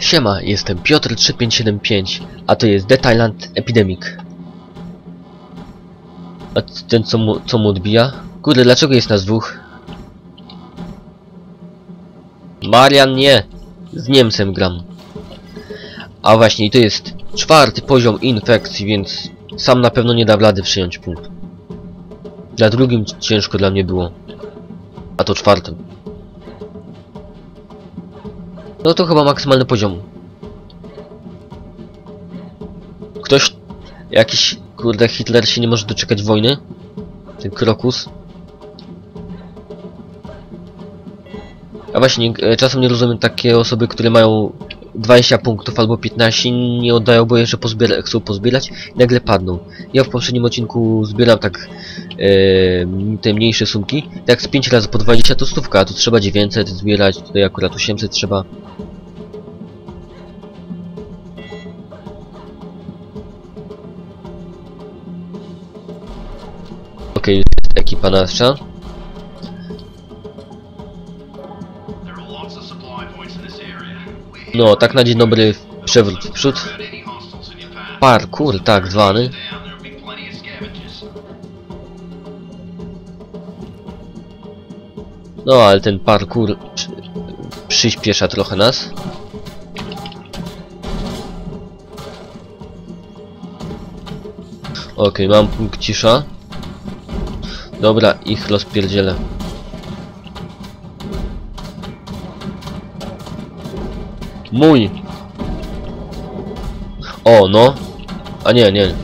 Siema, jestem Piotr 3575, a to jest The Thailand Epidemic. A ten co mu odbija? Kurde, dlaczego jest nas dwóch? Marian, nie! Z Niemcem gram. A właśnie, i to jest 4. poziom infekcji, więc sam na pewno nie da rady przyjąć punkt. Na drugim ciężko dla mnie było. A to 4. No to chyba maksymalny poziom. Ktoś... Jakiś... Kurde, Hitler się nie może doczekać wojny? Ten Krokus. A właśnie, czasem nie rozumiem takie osoby, które mają 20 punktów albo 15, nie oddają, bo jeszcze chcą pozbierać i nagle padną. Ja w poprzednim odcinku zbieram tak te mniejsze sumki. Tak z 5 razy po 20 to 100, a tu trzeba 900 zbierać, tutaj akurat 800 trzeba. Okej, jest ekipa nasza. No, tak na dzień dobry przewrót w przód. Parkour, tak zwany. No, ale ten parkour przyspiesza trochę nas. Okej, mam punkt cisza. Dobra, ich rozpierdzielę. Mój! O, no! A nie, nie.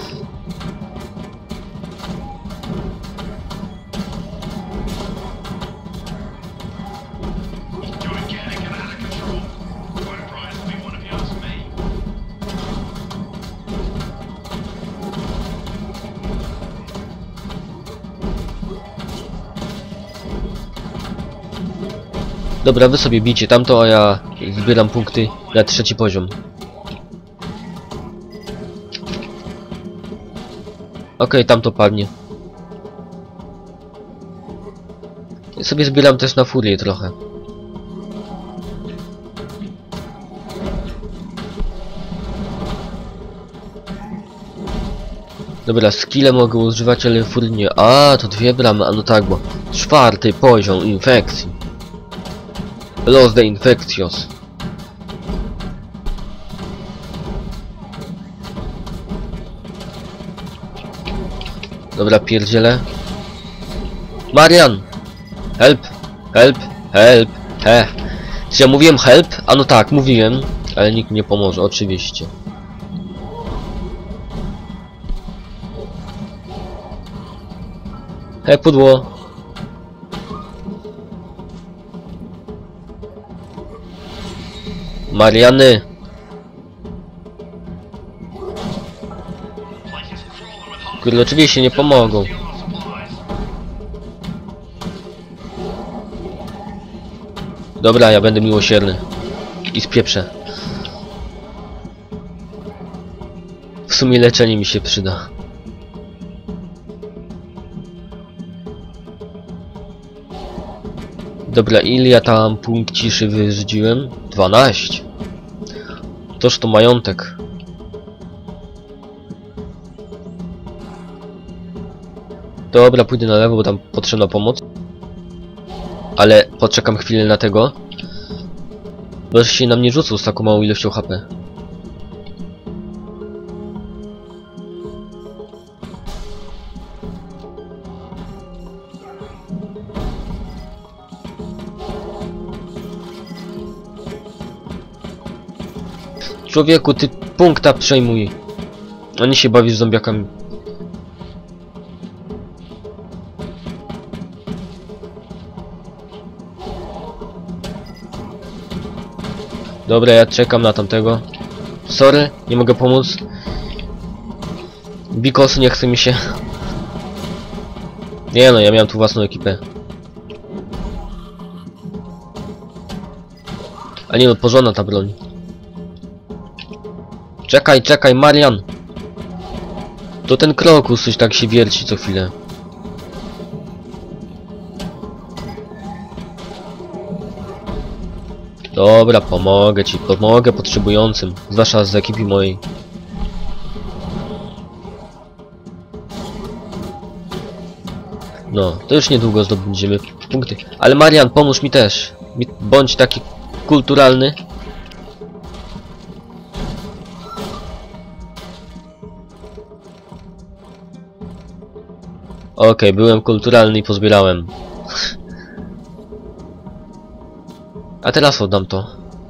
Dobra, wy sobie bijcie tamto, a ja zbieram punkty na 3. poziom. Okej, tamto padnie. Ja sobie zbieram też na furię trochę. Dobra, skille mogę używać, ale furii nie. A, to 2 bramy, a no tak, bo 4. poziom infekcji. Los de infeccios. Dobra, pierdzielę. Marian! Help! Help! Help! Czy ja mówiłem help? A no tak, mówiłem. Ale nikt nie pomoże, oczywiście. Pudło! Mariany! Kurde, oczywiście nie pomogą. Dobra, ja będę miłosierny. I spieprzę. W sumie leczenie mi się przyda. Dobra, ile ja tam punkt ciszy wyrzuciłem? 12. Toż to majątek. Dobra, pójdę na lewo, bo tam potrzebna pomoc. Ale poczekam chwilę na tego. Bo się na mnie rzucą z taką małą ilością HP. Człowieku, ty punkta przejmuj. Oni się bawi z zombiakami. Dobra, ja czekam na tamtego. Sorry, nie mogę pomóc. Bikos nie chce mi się. Nie no, ja miałem tu własną ekipę. A nie no, porządna ta broń. Czekaj, czekaj, Marian! To ten Krokus coś tak się wierci co chwilę. Dobra, pomogę ci, pomogę potrzebującym. Zwłaszcza z ekipy mojej. No, to już niedługo zdobędziemy punkty. Ale Marian, pomóż mi też. Bądź taki kulturalny. Okej, byłem kulturalny i pozbierałem. A teraz oddam to.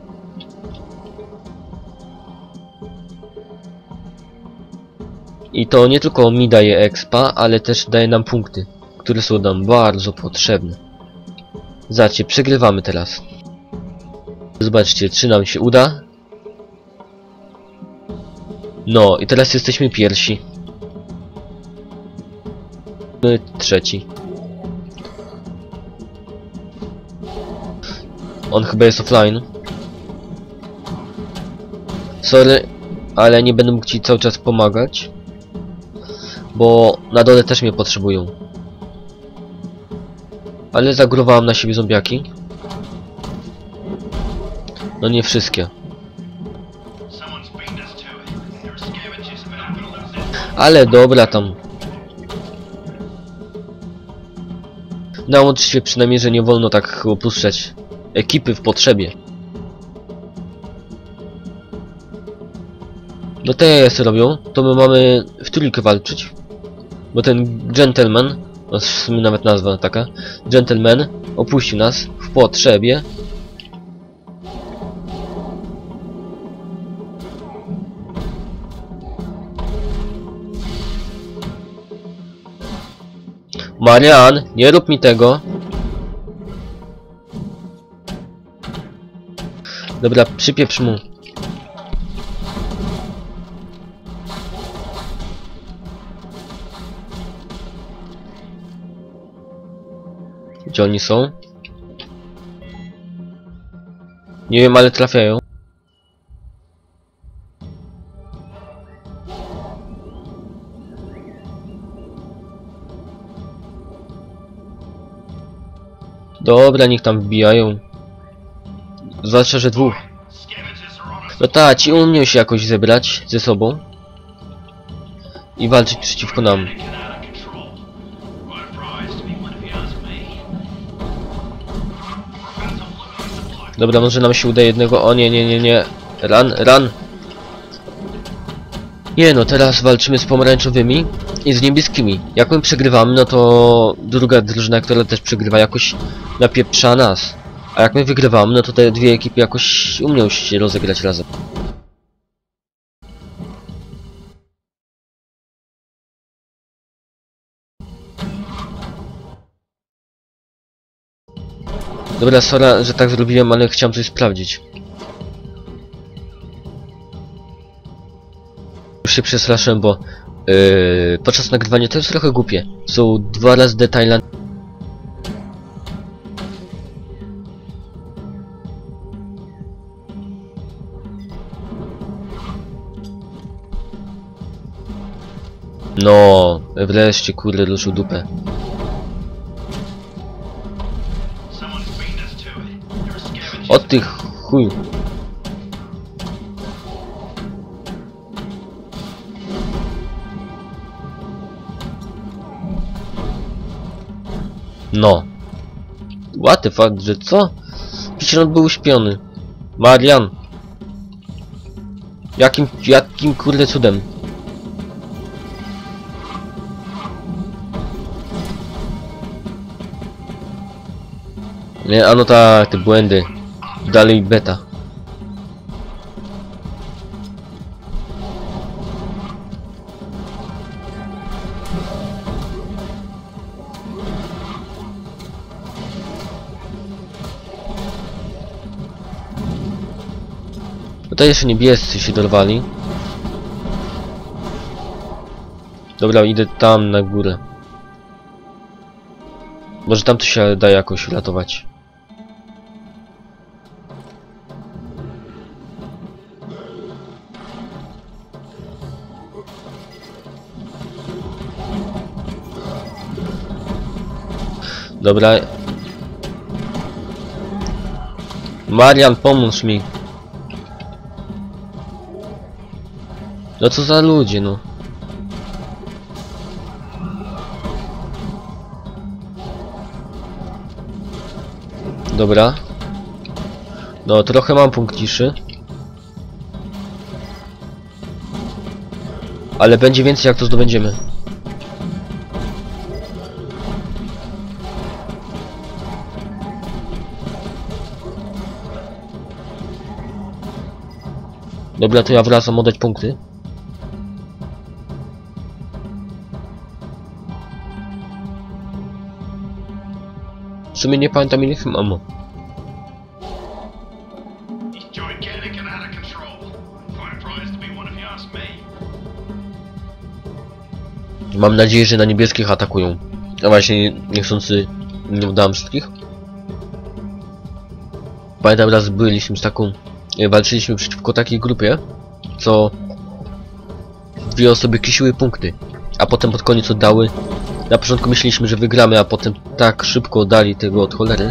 I to nie tylko mi daje expa, ale też daje nam punkty, które są nam bardzo potrzebne. Zobaczcie, przegrywamy teraz. Zobaczcie, czy nam się uda. No, i teraz jesteśmy pierwsi. My trzeci. On chyba jest offline. Sorry, ale nie będę mógł ci cały czas pomagać. Bo na dole też mnie potrzebują. Ale zagórowałem na siebie zombiaki. No nie wszystkie. Ale dobra tam. Naucz się przynajmniej, że nie wolno tak opuszczać ekipy w potrzebie. No TS robią, to my mamy w trójkę walczyć. Bo ten gentleman, no w sumie nawet nazwa taka, gentleman opuścił nas w potrzebie. Marian, nie rób mi tego. Dobra, przypieprz mu. Gdzie oni są? Nie wiem, ale trafiają. Dobra, niech tam wbijają. Zwłaszcza, że dwóch. No tak, ci umią się jakoś zebrać ze sobą i walczyć przeciwko nam. Dobra, może nam się uda jednego. O nie, nie, nie, nie. Run. Nie no, teraz walczymy z pomarańczowymi i z niebieskimi. Jak my przegrywamy, no to druga drużyna, która też przegrywa, jakoś napieprza nas. A jak my wygrywamy, no to te dwie ekipy jakoś umią się rozegrać razem. Dobra, sorry, że tak zrobiłem, ale chciałem coś sprawdzić. Już się przestraszyłem, bo podczas nagrywania to jest trochę głupie. Są 2 razy The Thailand. No, wreszcie kurde ruszył dupę. Od tych chuj. No. What the fuck, że co? Przecież on był uśpiony. Marian. Jakim kurde cudem? Nie, a no tak, te błędy. Dalej beta. Tutaj jeszcze niebiescy się dorwali. Dobra, idę tam na górę. Może tam to się da jakoś uratować. Dobra. Marian, pomóż mi. No co za ludzie, no. Dobra. No, trochę mam punkt ciszy. Ale będzie więcej, jak to zdobędziemy. Dobra, to ja wracam oddać punkty. W sumie nie pamiętam, ile mam. Mam nadzieję, że na niebieskich atakują. A właśnie niechcący nie udałem wszystkich. Pamiętam, raz byliśmy z taką... walczyliśmy przeciwko takiej grupie, co... dwie osoby kisiły punkty, a potem pod koniec oddały. Na początku myśleliśmy, że wygramy, a potem tak szybko oddali tego od cholery,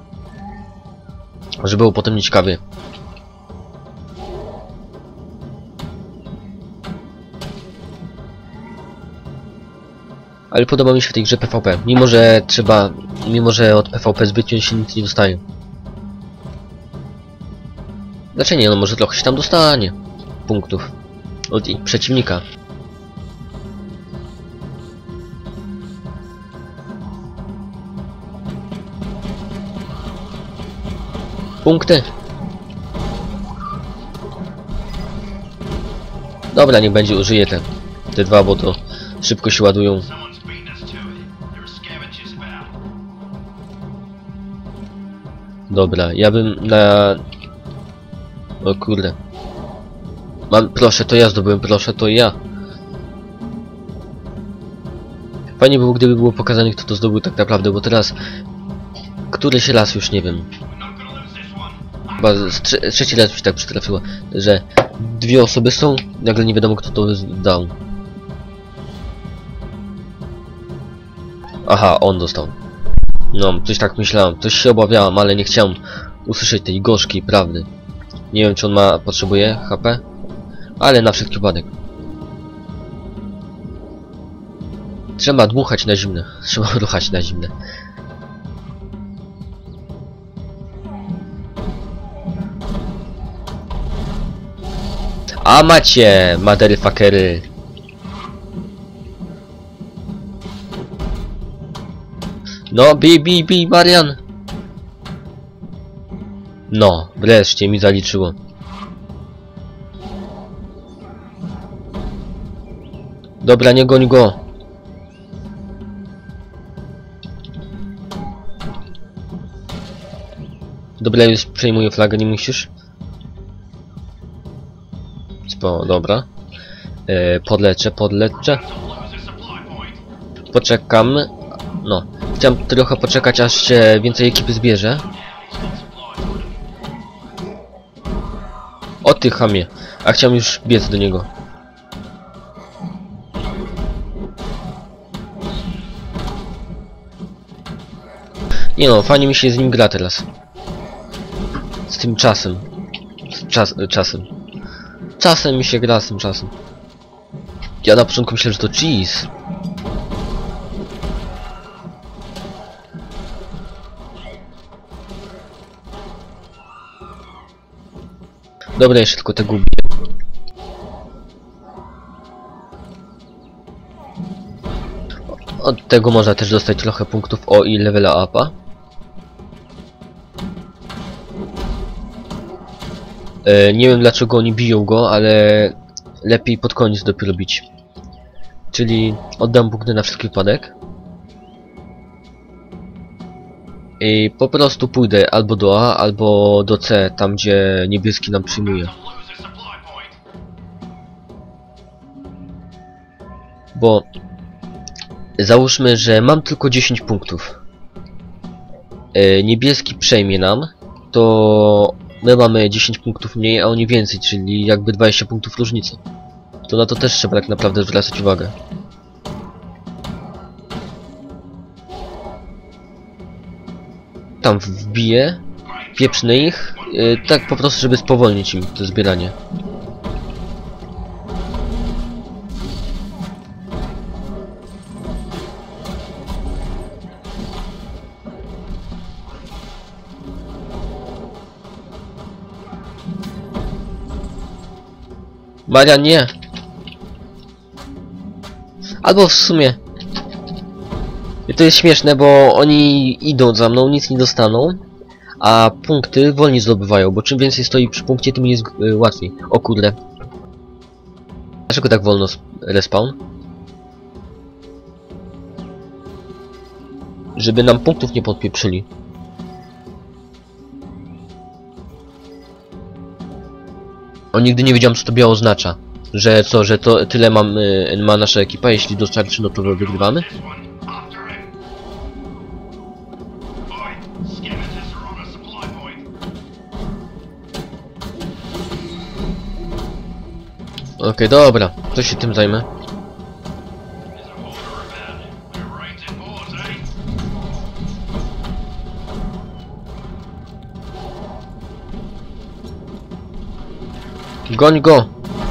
że było potem nieciekawie. Ale podoba mi się w tej grze PvP, mimo że od PvP zbytnio się nic nie dostaje. Znaczy nie, no może trochę się tam dostanie punktów od ich przeciwnika. Punkty. Dobra, niech będzie, użyję te dwa, bo to szybko się ładują. Dobra, ja bym na... O kurde. Proszę, to ja zdobyłem, proszę, to ja. Fajnie było, gdyby było pokazane, kto to zdobył tak naprawdę, bo teraz... któryś raz już nie wiem. Chyba trzeci raz mi się tak przytrafiło, że dwie osoby są, nagle nie wiadomo, kto to dał. Aha, on dostał. No, coś tak myślałem, coś się obawiałem, ale nie chciałem usłyszeć tej gorzkiej prawdy. Nie wiem, czy on potrzebuje HP, ale na wszelki wypadek. Trzeba dmuchać na zimne. Trzeba ruchać na zimne. A macie, motherfuckery. No, bij, Marian. No, wreszcie mi zaliczyło. Dobra, nie goń go. Dobra, już przejmuję flagę, nie musisz. Dobra. Podleczę. Poczekamy. No, chciałem trochę poczekać, aż się więcej ekipy zbierze. O ty chamie. A chciałem już biec do niego. Nie no, fajnie mi się z nim gra teraz. Z tym czasem. Czasem mi się gra z tym czasem. Ja na początku myślałem, że to cheese. Dobra, jeszcze tylko tego ubiję. Od tego można też dostać trochę punktów o i levela upa. Nie wiem, dlaczego oni biją go, ale lepiej pod koniec dopiero bić. Czyli oddam punkty na wszelki wypadek. I po prostu pójdę albo do A, albo do C, tam gdzie niebieski nam przyjmuje. Bo załóżmy, że mam tylko 10 punktów. Niebieski przejmie nam, to my mamy 10 punktów mniej, a oni więcej, czyli jakby 20 punktów różnicy. To na to też trzeba tak naprawdę zwracać uwagę. Tam wbiję, pieprzny ich Tak po prostu, żeby spowolnić im to zbieranie. Maria, nie! Albo w sumie... To jest śmieszne, bo oni idą za mną, nic nie dostaną, a punkty wolniej zdobywają, bo czym więcej stoi przy punkcie, tym jest łatwiej. O kurde. Dlaczego tak wolno respawn? Żeby nam punktów nie podpieprzyli. O, nigdy nie wiedziałem, co to biało oznacza. Że co, że to tyle ma nasza ekipa, jeśli dostarczy, no to wygrywamy? Okej, dobra, to się tym zajmę. Goń go!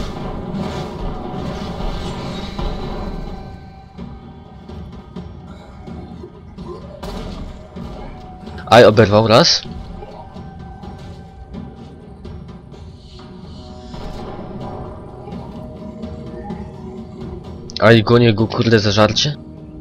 Aj, oberwał raz. Aj, gonię go, kurde, za żarcie.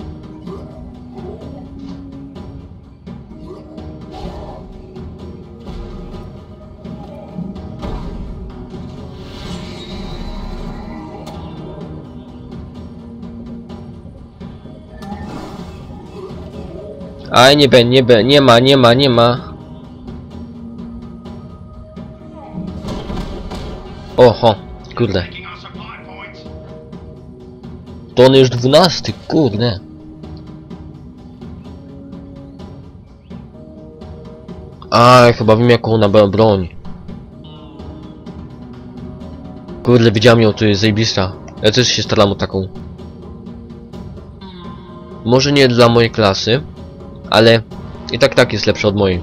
Aj, nie ma. Oho, kurde. To on już 12, kurde. Aj, chyba wiem, jaką ona ma broń. Kurde, widziałem ją, to jest zajebista. Ja też się staram o taką. Może nie dla mojej klasy, ale i tak jest lepsza od mojej.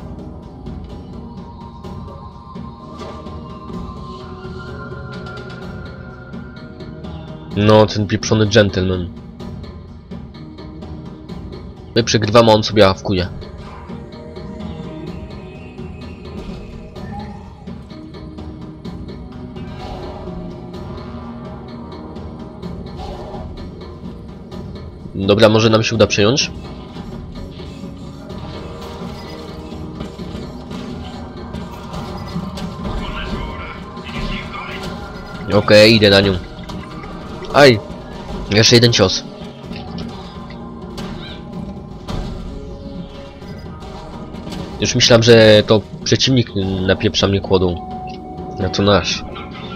No, ten pieprzony gentleman. My przegrywamy, on sobie awkuje. Dobra, może nam się uda przejąć. Okej, idę na nią. Aj! Jeszcze jeden cios. Już myślałem, że to przeciwnik napieprza mnie kłodą. A to nasz.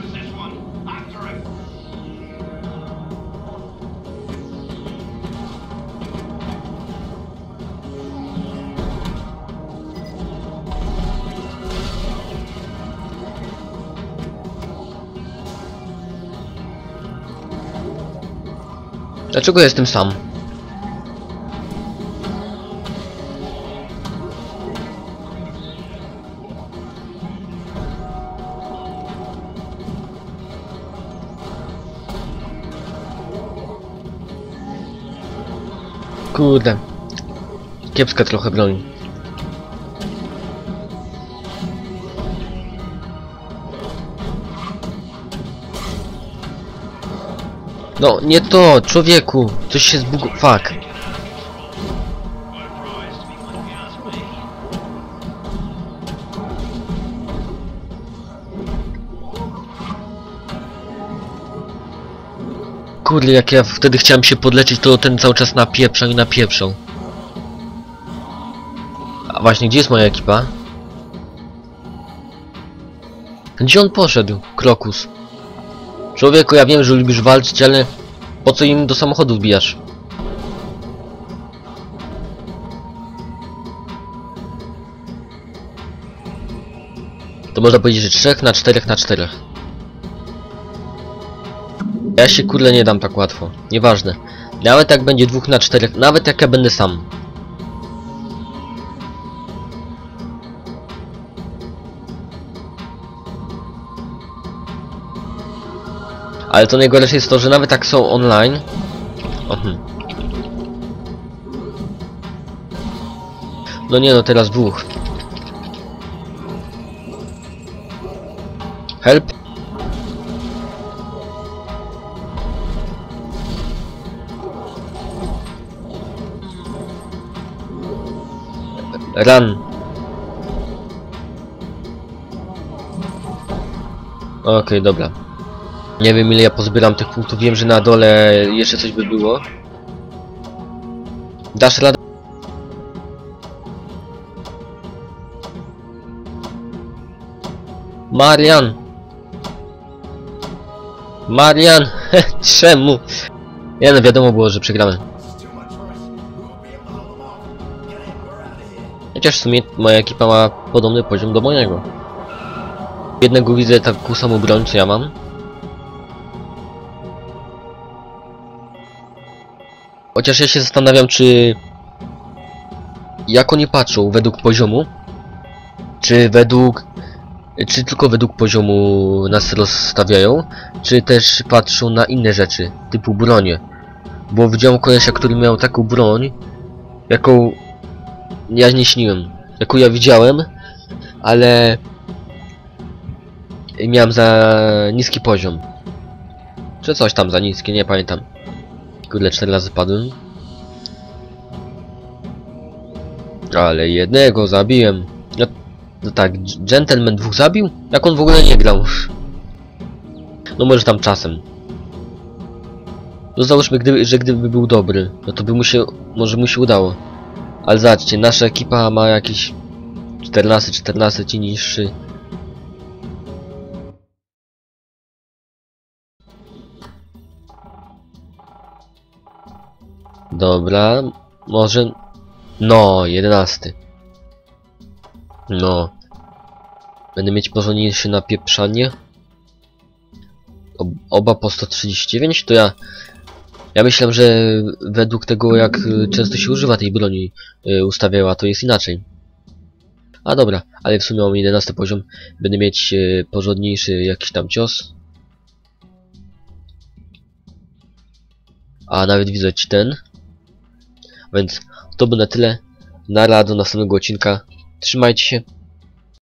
Dlaczego jestem sam? Kurde. Kiepska trochę broń. No, nie to, człowieku! Coś się zbugowało. Fuck. Kurde, jak ja wtedy chciałem się podleczyć, to ten cały czas napieprzał i napieprzał. A właśnie, gdzie jest moja ekipa? Gdzie on poszedł? Krokus. Człowieku, ja wiem, że lubisz walczyć, ale po co im do samochodu wbijasz? To można powiedzieć, że 3 na 4 na 4. Ja się kurde nie dam tak łatwo. Nieważne. Nawet jak będzie 2 na 4, nawet jak ja będę sam. Ale to najgorsze jest to, że nawet tak są online. No nie no, teraz dwóch. Help. Run. Okej, dobra. Nie wiem ile ja pozbieram tych punktów, wiem, że na dole jeszcze coś by było. Dasz radę? Marian! Marian! Czemu? Nie no, wiadomo było, że przegramy. Chociaż w sumie moja ekipa ma podobny poziom do mojego. Jednego widzę taką samą broń, co ja mam. Chociaż ja się zastanawiam, czy... Jak oni patrzą? Według poziomu? Czy tylko według poziomu nas rozstawiają? Czy też patrzą na inne rzeczy, typu bronie? Bo widziałem kolesia, który miał taką broń, jaką... Ja nie śniłem. Jaką ja widziałem, ale... miałem za niski poziom. Czy coś tam za niski, nie pamiętam. Kurde, 4 razy padłem. Ale jednego zabiłem. No tak, Gentleman 2 zabił? Jak on w ogóle nie grał? No może tam czasem. No załóżmy, gdyby był dobry, no to by mu się... może mu się udało. Ale zobaczcie, nasza ekipa ma jakieś 14, ci niższy. Dobra, może... No, 11. No. Będę mieć porządniejsze napieprzanie. Oba po 139, to ja myślałem, że według tego jak często się używa tej broni ustawiała, to jest inaczej. A dobra, ale w sumie mam 11 poziom. Będę mieć porządniejszy jakiś tam cios. A nawet widać ten. Więc to by na tyle. Nara, do następnego odcinka. Trzymajcie się.